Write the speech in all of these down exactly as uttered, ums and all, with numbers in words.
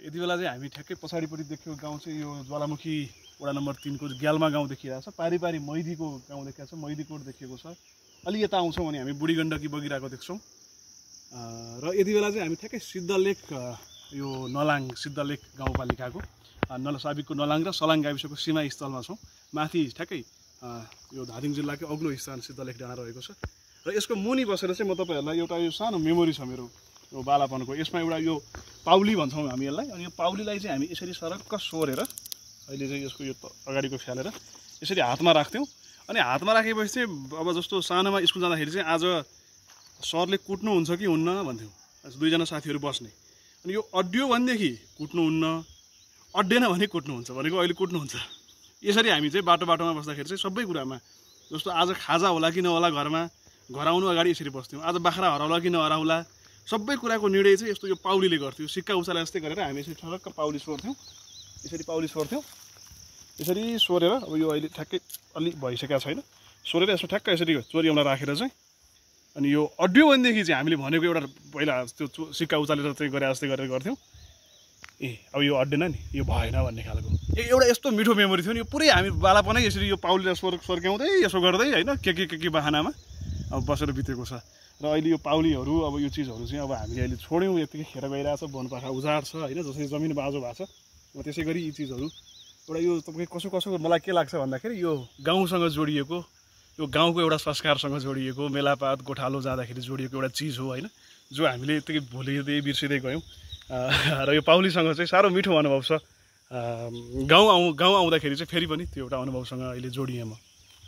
यति बेला चाहिँ हामी ठ्याक्कै पछाडिपट्टि देखेको गाउँ चाहिँ यो ज्वालामुखी वडा नम्बर तीन को ग्याल्मा गाउँ देखिरहेको छ। पारी पारी मैदीको गाउँ देखिएको छ, मैदीकोट देखिएको छ। अलि यता आउँछौँ भने हामी बुढी गण्डकी बगिरहेको देख्छौँ। र यति बेला चाहिँ हामी ठ्याक्कै सिद्धलेक यो नलाङ सिद्धलेक गाउँपालिकाको नल साबिकको नलाङ र सलाङ गाविसको सीमा स्थलमा छौँ। माथि ठ्याक्कै यो धादिङ जिल्लाकै अग्लो स्थान सिद्धलेक डाँडा रहेको छ। र यसको मुनि बसेर चाहिँ म तपाईँहरूलाई एउटा यो सानो मेमोरी छ मेरो यो बालापनको। यसमा एउटा यो पाउली भन्छौँ हामी यसलाई। अनि यो पाउलीलाई चाहिँ हामी यसरी सरक्क सोरेर अहिले चाहिँ यसको यो अगाडिको फ्यालेर यसरी हातमा राख्थ्यौँ। अनि हातमा राखेपछि चाहिँ अब जस्तो सानोमा स्कुल जाँदाखेरि चाहिँ आज सरले कुट्नुहुन्छ कि हुन्न भन्थ्यौँ, दुईजना साथीहरू बस्ने। अनि यो अड्डियो भनेदेखि कुट्नुहुन्न, अड्डेन भने कुट्नुहुन्छ भनेको अहिले कुट्नुहुन्छ। यसरी हामी चाहिँ बाटो बाटोमा बस्दाखेरि चाहिँ सबै कुरामा जस्तो आज खाजा होला कि नहोला घरमा, घर आउनु अगाडि यसरी बस्थ्यौँ। आज बाख्रा हराउला कि नहराउला सबै कुराको निर्णय चाहिँ यस्तो यो पाउलीले गर्थ्यो। सिक्का उचाले जस्तै गरेर हामी यसरी ठरक्क पाउली सोर्थ्यौँ। यसरी पाउली सोर्थ्यौँ। यसरी सोरेर अब यो अहिले ठ्याक्कै अलि भइसकेको छैन। सोरेर यसो ठ्याक्क यसरी चोरीमा राखेर चाहिँ अनि यो अड्यो भनेदेखि चाहिँ हामीले भनेको एउटा पहिला त्यो सिक्का उचालेर चाहिँ गरे जस्तै गरेर गर्थ्यौँ। ए अब यो अड्डेन नि, यो भएन भन्ने खालको एउटा यस्तो मिठो मेमोरी थियो नि। यो पुरै हामी बालापनै यसरी यो पाउलीलाई स्वर स्वर्क्याउँदै यसो गर्दै होइन के के के के बाहनामा अब बसेर बितेको छ। र अहिले यो पाउलीहरू अब यो चिजहरू चाहिँ अब हामीले अहिले छोड्यौँ, यतिकै खेर गइरहेको छ, वनपाखा उजाड छ होइन, जसरी जमिन बाँझो भएको छ। त्यसै गरी यी चिजहरू एउटा यो तपाईँ कसो कसो मलाई के लाग्छ भन्दाखेरि यो गाउँसँग जोडिएको, यो गाउँको एउटा संस्कारसँग जोडिएको, मेलापात गोठालो जाँदाखेरि जोडिएको एउटा चिज हो होइन, जो हामीले यतिकै भुलिँदै बिर्सिँदै गयौँ। र यो पाउलीसँग चाहिँ साह्रो मिठो अनुभव छ। गाउँ आउँ गाउँ आउँदाखेरि चाहिँ फेरि पनि त्यो एउटा अनुभवसँग अहिले जोडिएँ म।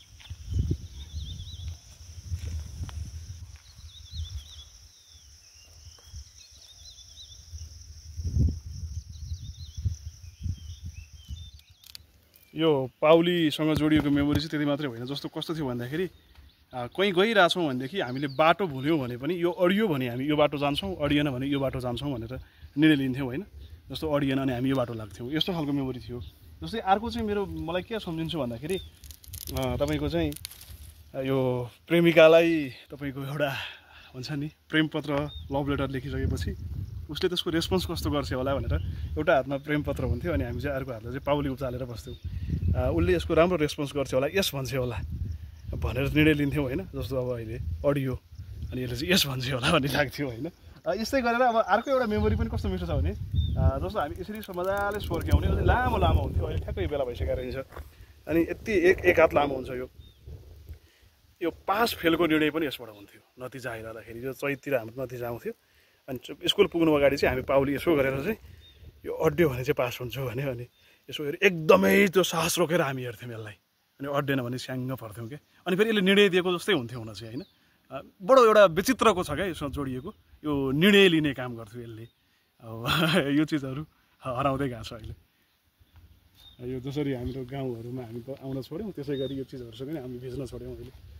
यो पाउलीसँग जोडिएको मेमोरी चाहिँ त्यति मात्रै होइन। जस्तो कस्तो थियो भन्दाखेरि कहीँ गइरहेछौँ भनेदेखि हामीले बाटो भुल्यौँ भने पनि यो अडियो भने हामी यो बाटो जान्छौँ, अडिएन भने यो बाटो जान्छौँ भनेर निर्णय लिन्थ्यौँ होइन। जस्तो अडिएन अनि हामी यो बाटो लाग्थ्यौँ, यस्तो खालको मेमोरी थियो। जस्तै अर्को चाहिँ मेरो मलाई के सम्झिन्छु भन्दाखेरि तपाईँको चाहिँ यो प्रेमिकालाई तपाईँको एउटा हुन्छ नि प्रेमपत्र लभ लेटर लेखिसकेपछि उसले त्यसको रेस्पोन्स कस्तो गर्छ होला भनेर एउटा हातमा प्रेमपत्र हुन्थ्यो अनि हामी चाहिँ अर्को हातमा चाहिँ पाउली उचालेर बस्थ्यौँ। उसले यसको राम्रो रेस्पोन्स गर्छ होला, यस भन्छ होला भनेर निर्णय लिन्थ्यौँ होइन। जस्तो अब अहिले अडियो अनि यसले चाहिँ यस भन्छ होला भन्ने लाग्थ्यो होइन। यस्तै गरेर अब अर्को एउटा मेमोरी पनि कस्तो मिठो छ भने जस्तो हामी यसरी मजाले स्वर्क्याउने अझै लामो लामो हुन्थ्यो। अहिले ठ्याक्कै बेला भइसकेको रहेछ अनि यति एक एक हात लामो हुन्छ यो यो पास फेलको निर्णय पनि यसबाट हुन्थ्यो। नतिजा आइरहँदाखेरि यो चैततिर हाम्रो नतिजा आउँथ्यो अनि स्कुल पुग्नु अगाडि चाहिँ हामी पाउली यसो गरेर चाहिँ यो अड्यो भने चाहिँ पास हुन्छ भने अनि यसो हेरेर एकदमै त्यो साहस रोकेर हामी हेर्थ्यौँ यसलाई। अनि अड्डेन भने स्याङ्ग पर्थ्यौँ क्या। अनि फेरि यसले निर्णय दिएको जस्तै हुन्थ्यो हुन चाहिँ होइन। बडो एउटा विचित्रको छ क्या यसमा जोडिएको यो निर्णय लिने काम गर्थ्यो यसले। अब यो चिजहरू हराउँदै गएको छ अहिले। यो जसरी हाम्रो गाउँहरूमा हामी आउन छोड्यौँ त्यसै गरी यो चिजहरूसँग पनि हामी भिज्न छोड्यौँ अहिले।